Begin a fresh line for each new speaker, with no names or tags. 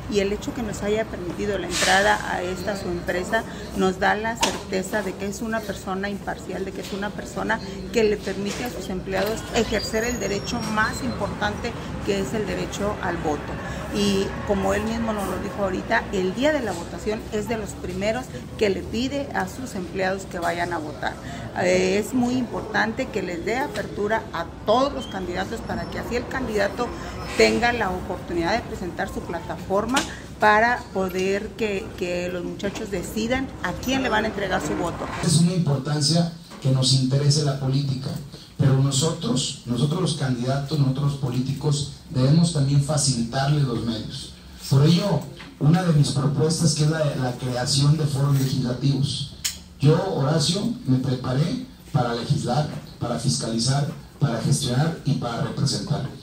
y el hecho que nos haya permitido la entrada a esta su empresa nos da la certeza de que es una persona imparcial, de que es una persona que le permite a sus empleados ejercer el derecho más importante, que es el derecho al voto. Y como él mismo nos lo dijo ahorita, el día de la votación es de los primeros que le pide a sus empleados que vayan a votar. Es muy importante que les dé apertura a todos los candidatos para que así el candidato tenga la oportunidad de presentar su plataforma para poder que los muchachos decidan a quién le van a entregar su voto.
Es una importancia que nos interese la política, pero nosotros los candidatos, nosotros los políticos, debemos también facilitarles los medios. Por ello, una de mis propuestas que es la creación de foros legislativos. Yo, Horacio, me preparé para legislar, para fiscalizar, para gestionar y para representar.